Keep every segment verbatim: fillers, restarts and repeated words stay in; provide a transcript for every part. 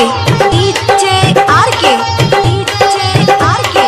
के DJ R K DJ R K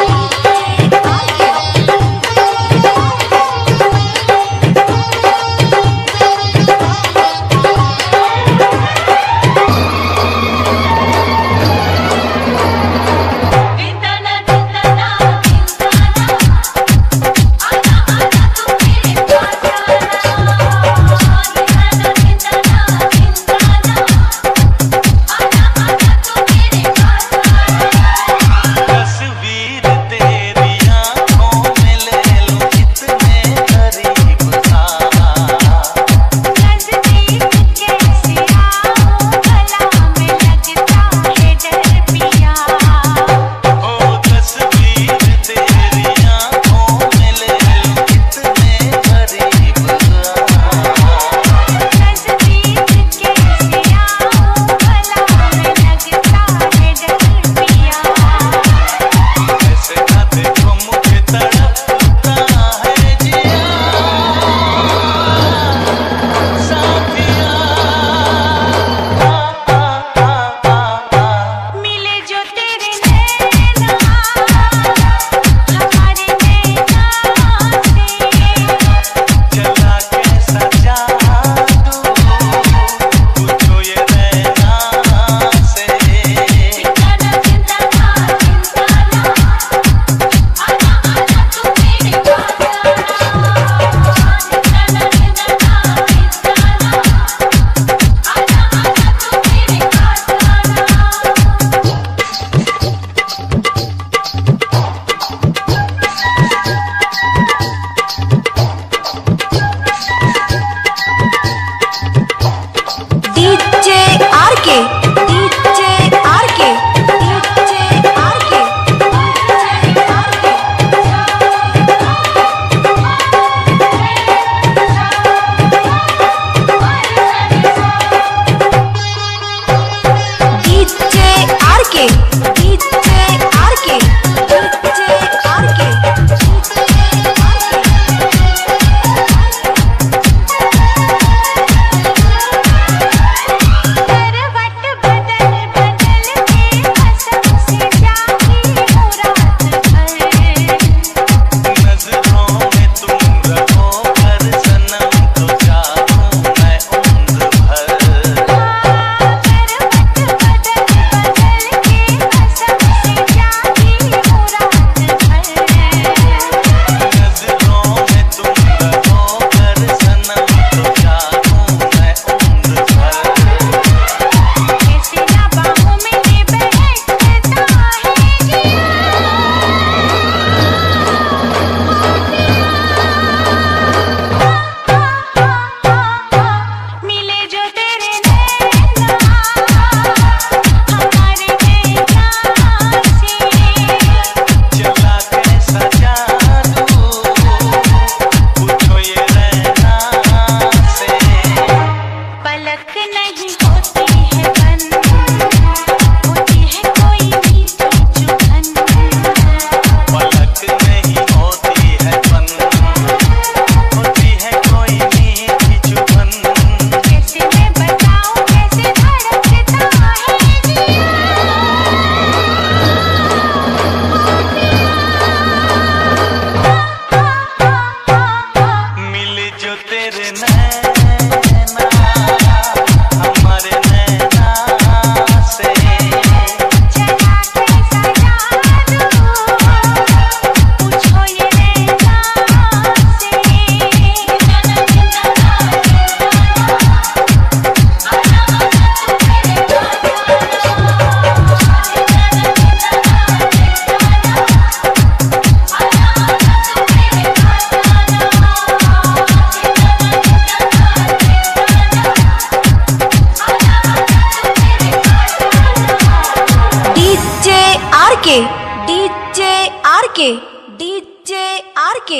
K DJ R K DJ R K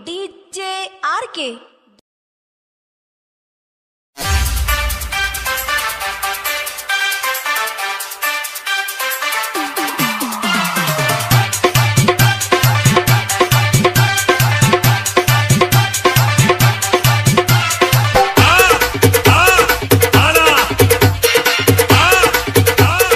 DJ R K आ, आ, आना, आ, आ,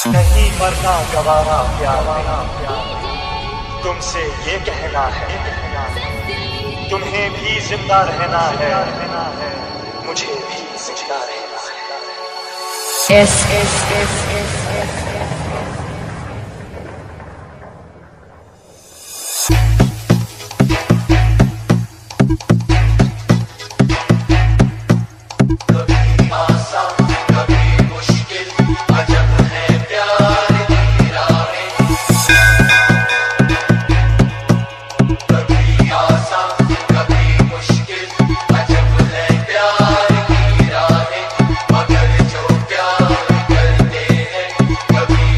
नहीं मरना गवारा प्यार, तुमसे ये कहना है, तुम्हें भी जिंदा रहना है, मुझे भी जिंदा रहना है। S S S S S कभी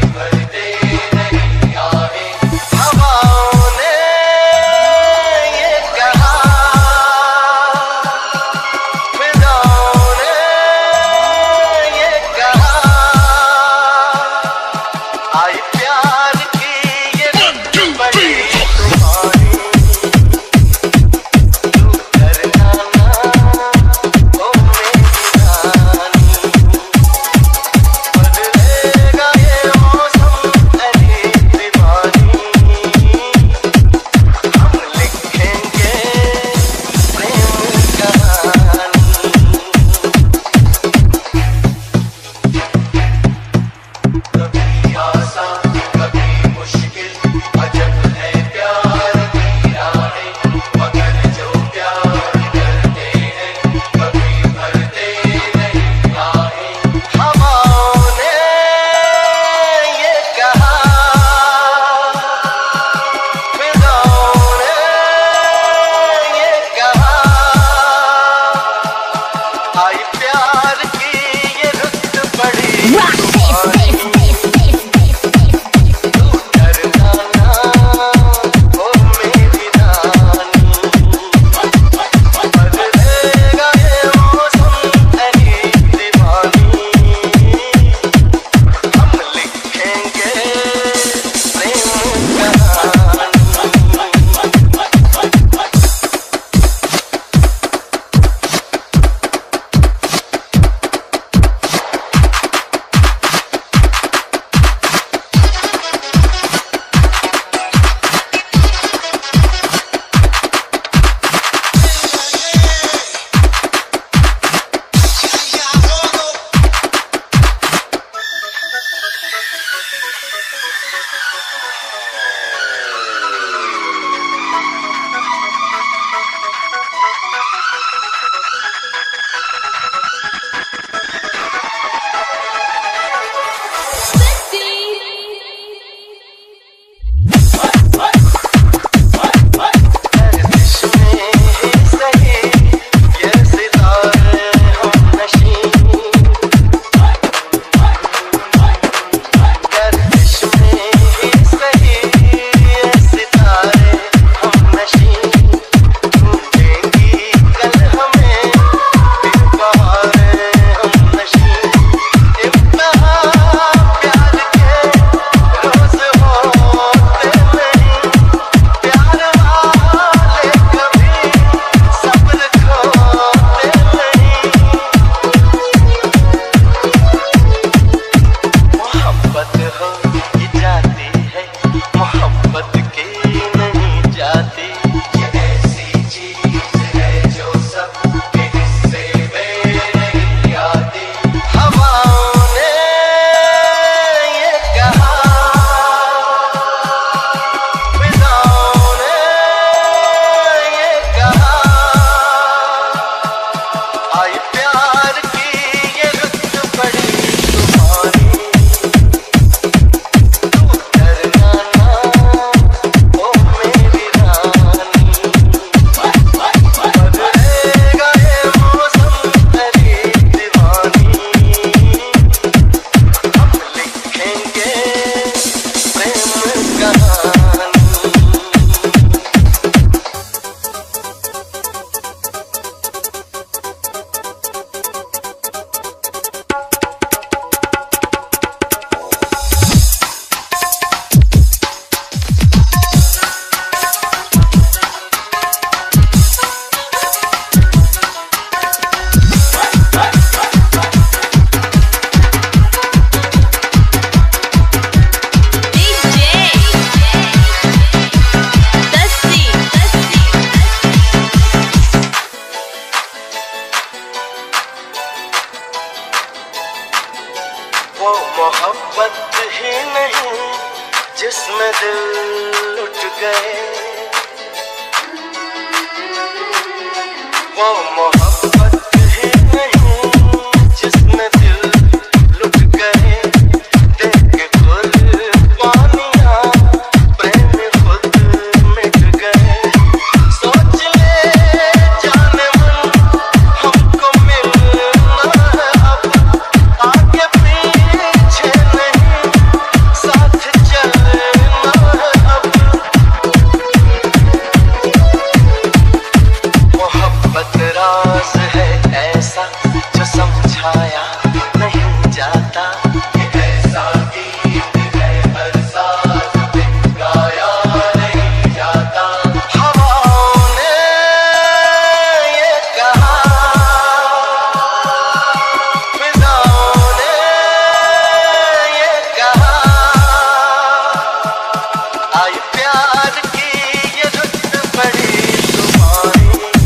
वो मोहब्बत ही नहीं जिसमें दिल लुट गए, वो मोहब्बत ही नहीं जिसमें दिल लुट गए। देख के कुर्बानियां प्रेम खुद मिट गए। सोच ले जाने मन हमको मिलना है अब, आगे पीछे नहीं साथ चलना है अब। मोहब्बत राज है ऐसा जो समझाया नहीं जाता, ऐसा गीत है हर साज में गाया नहीं जाता। हवाओं ने ये कहा, फिजाओं ने ये कहा, आई प्यार की ये रुत बड़ी तुम्हारी।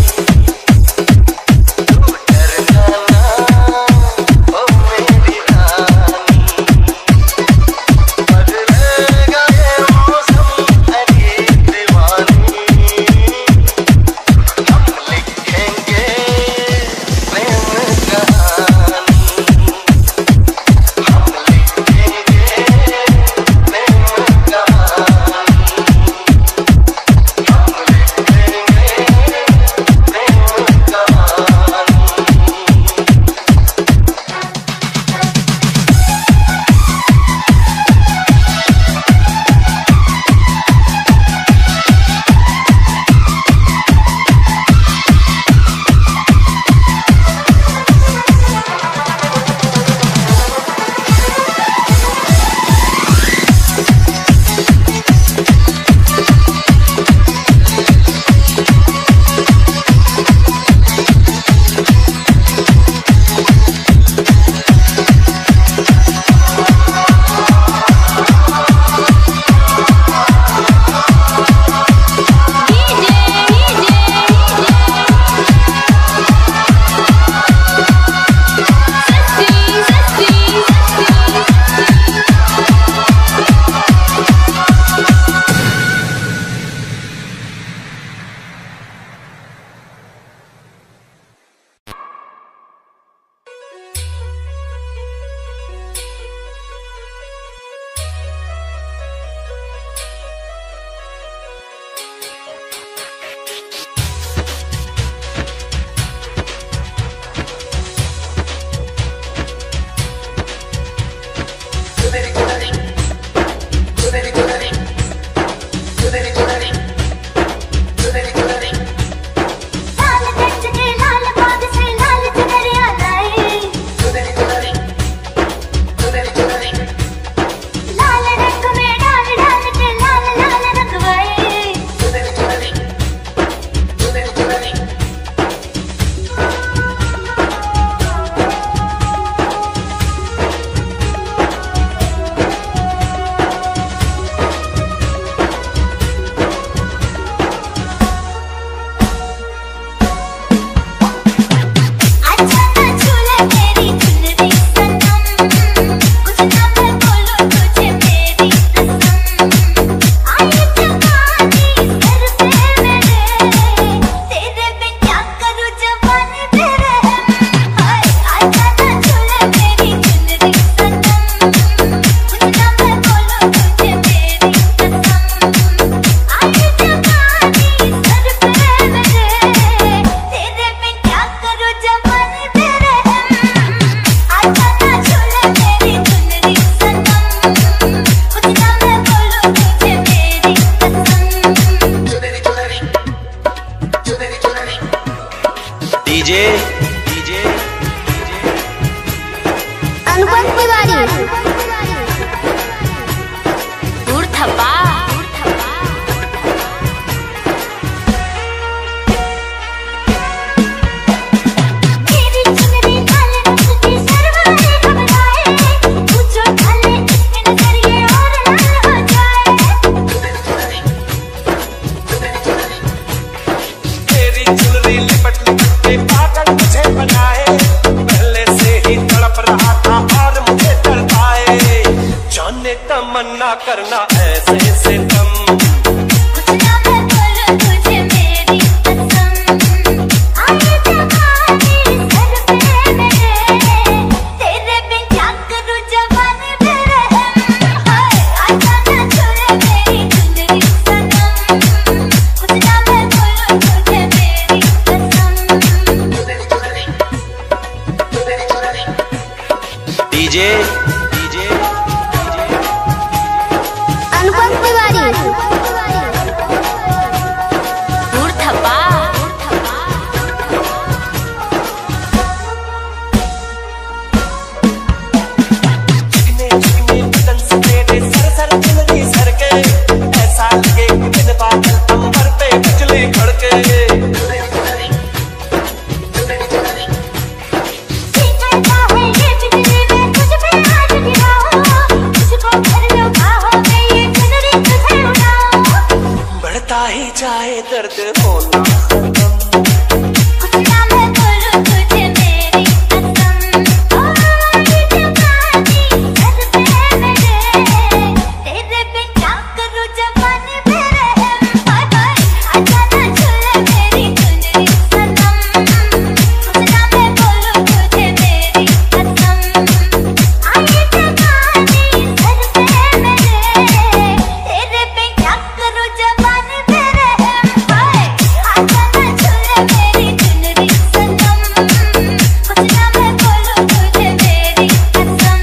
डीजे डीजे अनुपम तिवारी दूर थप्पा पागल मुझे बनाए, पहले से ही तड़प रहा था और मुझे तड़पाए। तमन्ना करना ऐसे से तुम कुछ ना मैं बोलूं तुझे मेरी कसम, आए जवानी सर पे मेरे, तेरे बिन क्या करूं जवानी मेरे हम, हाय आजा ना छोड़े मेरी चुनरी सनम, कुछ ना मैं बोलूं तुझे मेरी कसम। डीजे अनुपम तिवारी। धूर्थपा चिकने चिकने बदन से तेरे सर सर चुनरी सर के, ऐसा लगे कि दिन बादल अंबर पे बिजली कड़के। करता है ये बिजली में तुझ पे आज गिराऊं, तुझको भर लो बाहों में ये चुनरी तुझे उड़ाऊं, बढ़ता ही जाए दर्द होना कुछ ना मैं बोलूं तुझे मेरी कसम, ओ ये जवानी सर पे मेरे, तेरे बिन क्या करूं जवानी मेरे हम, हाय हाय आजा ना छोड़े मेरी चुनरी सनम, कुछ ना मैं बोलूं तुझे मेरी कसम, आए जवानी सर पे मेरे, तेरे बिन क्या करूं जवानी मेरे हम, हाय आजा ना छोड़े मेरी चुनरी सनम, कुछ ना मैं बोलूं तुझे मेरी कसम।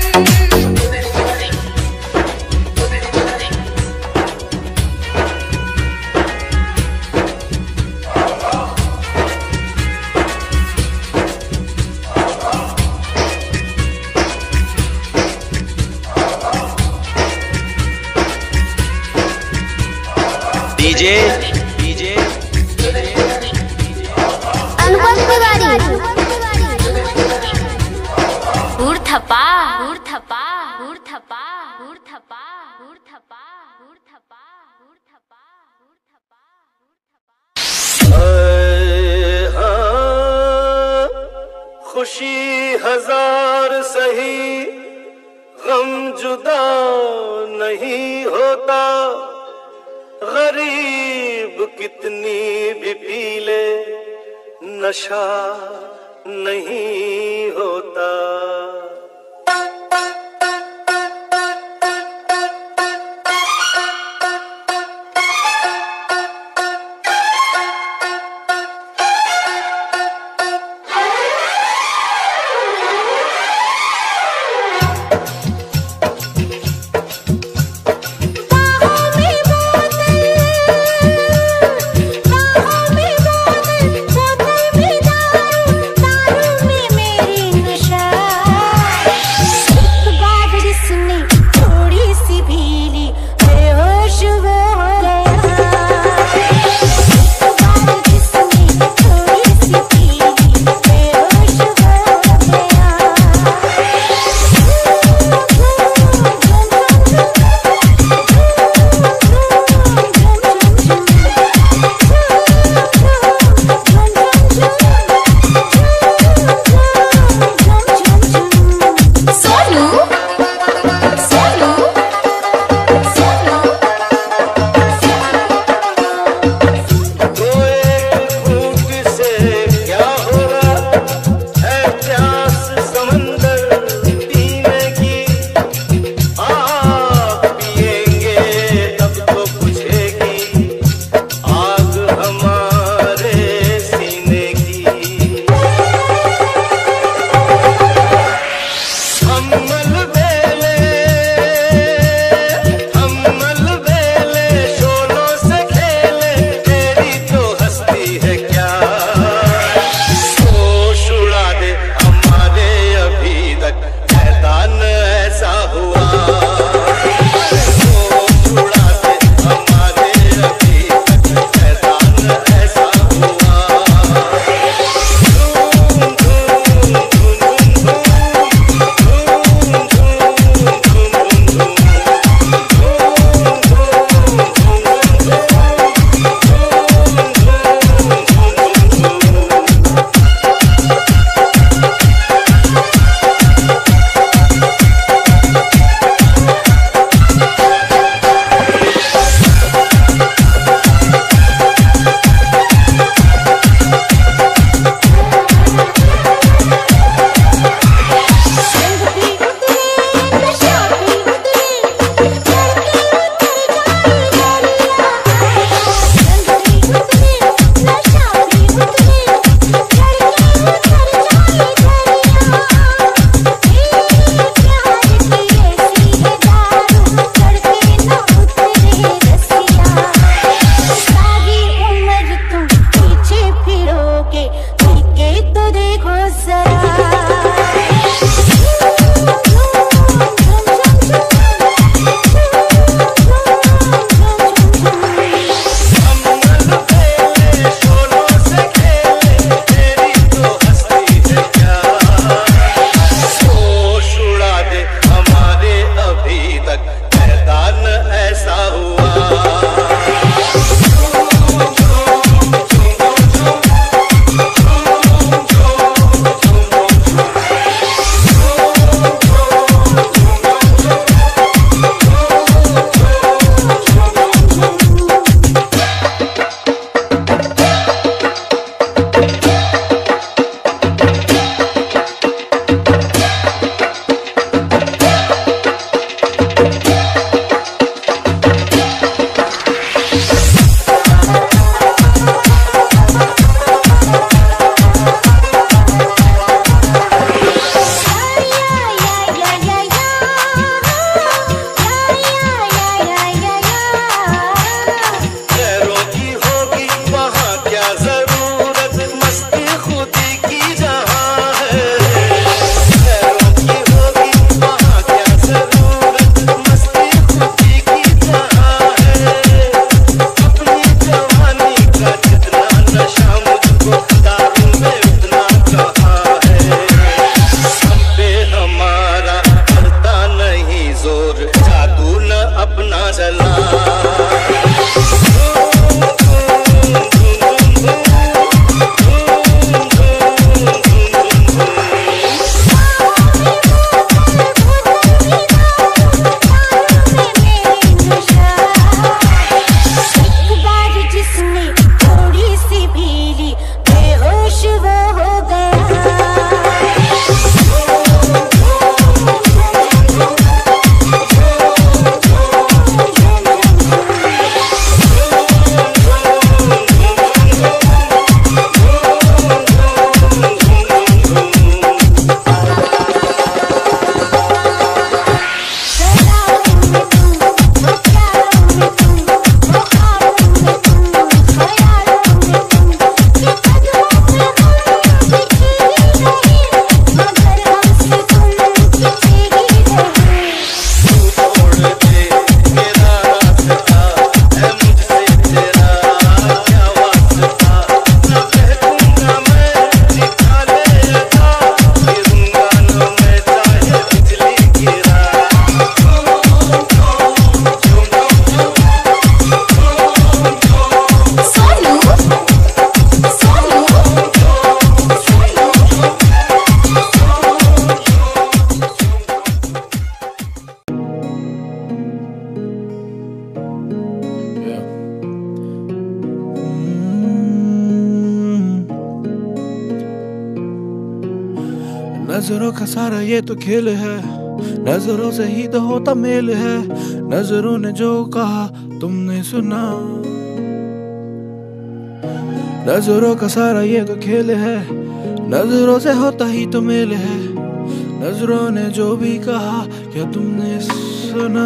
DJ DJ Anupam Tiwari. धूर्थपा धूर्थपा धूर्थपा धूर्थपा धूर्थपा धूर्थपा धूर्थपा धूर्थपा हाँ, खुशी हजार सही गम जुदा नहीं होता, गरीब कितनी भी पी ले नशा नहीं होता। बाहों में बोतल, बाहों में बोतल, बोतल में दारू, दारू में मेरी नशा, नजरों का सारा ये तो खेल है, नजरों से ही तो होता मेल है। नजरों ने जो कहा तुमने सुना, नजरों का सारा ये तो खेल है, नजरों से होता ही तो मेल है। नजरों ने जो भी कहा क्या तुमने सुना?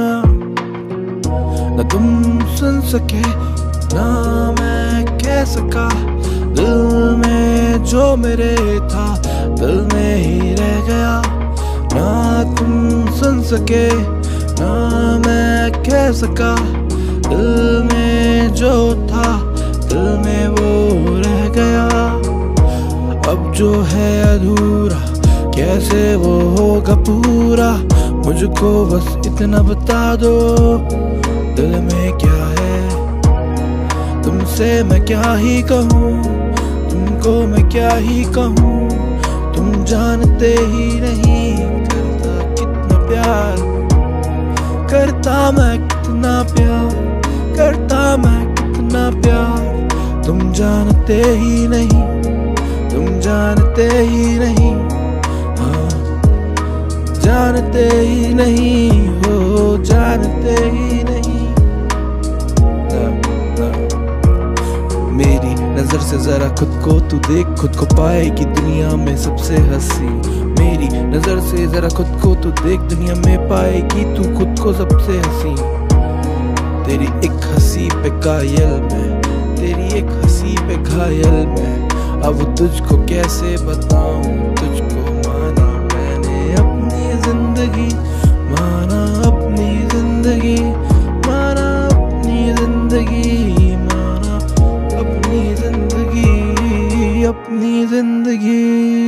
न तुम सुन सके ना मैं कह सका, दिल में जो मेरे था दिल में ही रह गया। ना तुम सुन सके ना मैं कह सका, दिल में जो था दिल में वो रह गया। अब जो है अधूरा कैसे वो होगा पूरा, मुझको बस इतना बता दो दिल में क्या है। तुमसे मैं क्या ही कहूँ, तुमको मैं क्या ही कहूँ, तुम जानते ही नहीं करता कितना प्यार, करता मैं कितना प्यार, करता मैं कितना प्यार। तुम जानते ही नहीं, तुम जानते ही नहीं, हाँ जानते ही नहीं हो, जानते ही नहीं। ना, ना। मेरी नजर से जरा खुद को तू देख, खुद को पाएगी दुनिया में सबसे हंसी। मेरी नजर से जरा खुद को तू देख, दुनिया में पाएगी तू खुद को सबसे हंसी। तेरी एक हंसी पे कायल मैं, तेरी एक हंसी पे घायल मैं। अब तुझको कैसे बताऊं, तुझको माना मैंने अपनी जिंदगी, माना अपनी जिंदगी, माना अपनी जिंदगी, माना अपनी जिंदगी, अपनी जिंदगी,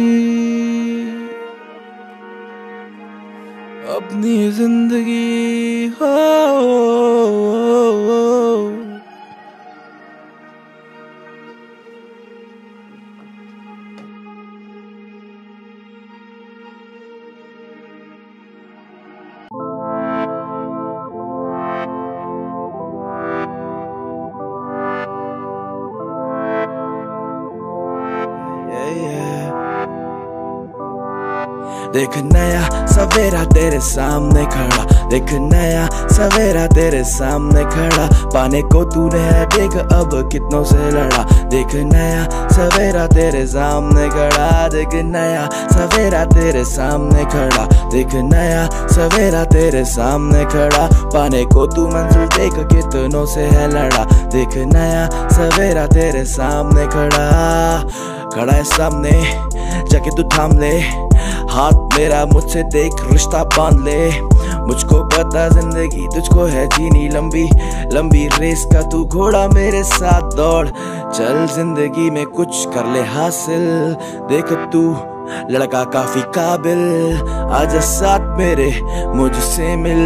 अपनी जिंदगी। हो, हो, हो। देख नया सवेरा तेरे सामने खड़ा, देख नया सवेरा तेरे सामने खड़ा। पाने को तूने है देख अब कितनों से लड़ा, देख नया सवेरा तेरे सामने खड़ा, देख नया सवेरा तेरे सामने खड़ा, देख नया सवेरा तेरे सामने खड़ा। पाने को तू मंजिल देख कितनों से है लड़ा, देख नया सवेरा तेरे सामने खड़ा। खड़ा है सामने जाके तू थाम ले, हाथ मेरा मुझसे देख रिश्ता बांध ले। मुझको पता जिंदगी तुझको है जीनी लंबी लंबी रेस का, तू घोड़ा मेरे साथ दौड़ चल, जिंदगी में कुछ कर ले हासिल। देख तू लड़का काफी काबिल, आजा साथ मेरे मुझसे मिल।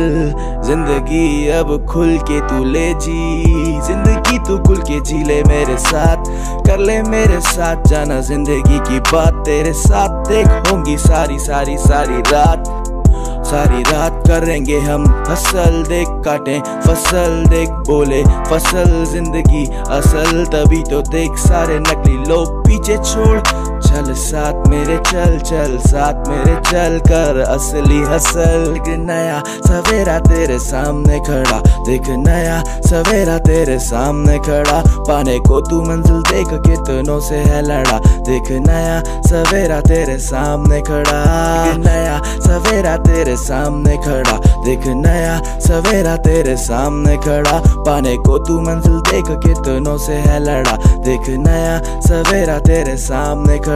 जिंदगी अब खुल के तू ले जी, जिंदगी तू खुल के जी ले मेरे साथ, कर ले मेरे साथ जाना जिंदगी की बात। तेरे साथ देख होंगी सारी सारी सारी रात, सारी रात करेंगे हम हसल। देख काटें फसल, देख बोले फसल जिंदगी असल। तभी तो देख सारे नकली लोग पीछे छोड़, चल साथ मेरे चल, चल साथ मेरे चल कर असली हसल। देख नया सवेरा तेरे सामने खड़ा, देख नया सवेरा तेरे सामने खड़ा। पाने को तू मंजिल देख कितनों से है लड़ा, देख नया सवेरा तेरे सामने खड़ा, देख नया सवेरा तेरे सामने खड़ा, देख नया सवेरा तेरे सामने खड़ा। पाने को तू मंजिल देख कितनों से है लड़ा, देख नया सवेरा तेरे सामने खड़ा।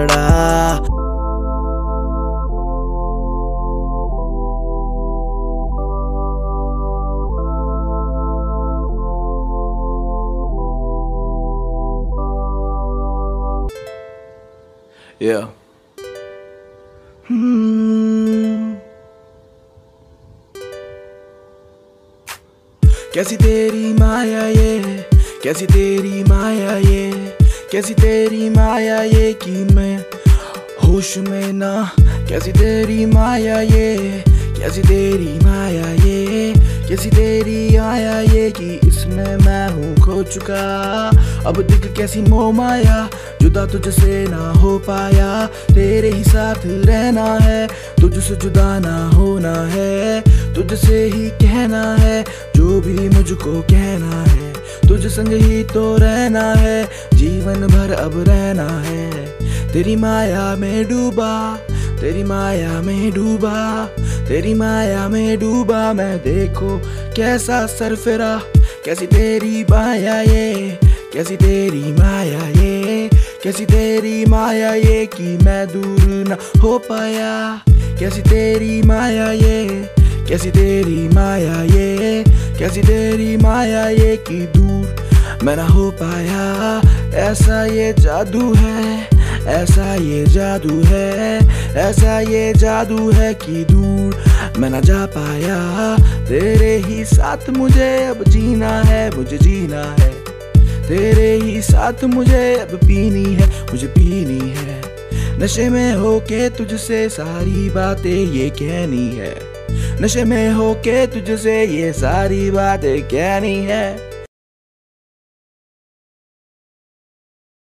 Yeah. Hmm. कैसी तेरी माया ये, कैसी तेरी माया ये, कैसी तेरी माया ये कि मैं होश में ना। कैसी तेरी माया ये, कैसी तेरी माया ये, कैसी तेरी आया ये कि इसमें मैं हूँ खो चुका। अब दिख कैसी मोह माया, जुदा तुझसे ना हो पाया। तेरे ही साथ रहना है, तुझसे जुदा ना होना है। तुझसे ही कहना है जो भी मुझको कहना है। तुझ संग ही तो रहना है, जीवन भर अब रहना है। तेरी माया में डूबा, तेरी माया में डूबा, तेरी माया में डूबा मैं। देखो कैसा सरफिरा, कैसी तेरी माया ये, कैसी तेरी माया ये, कैसी तेरी माया ये कि मैं दूर ना हो पाया। कैसी तेरी माया ये, कैसी तेरी माया ये, कैसी तेरी माया ये कि दूर मैं ना हो पाया। ऐसा ये जादू है, ऐसा ये जादू है, ऐसा ये जादू है कि दूर मैं ना जा पाया। तेरे ही साथ मुझे अब जीना है, मुझे जीना है। तेरे ही साथ मुझे अब पीनी है, मुझे पीनी है। नशे में होके तुझसे सारी बातें ये कहनी है। नशे में होके तुझसे ये सारी बातें कहनी है।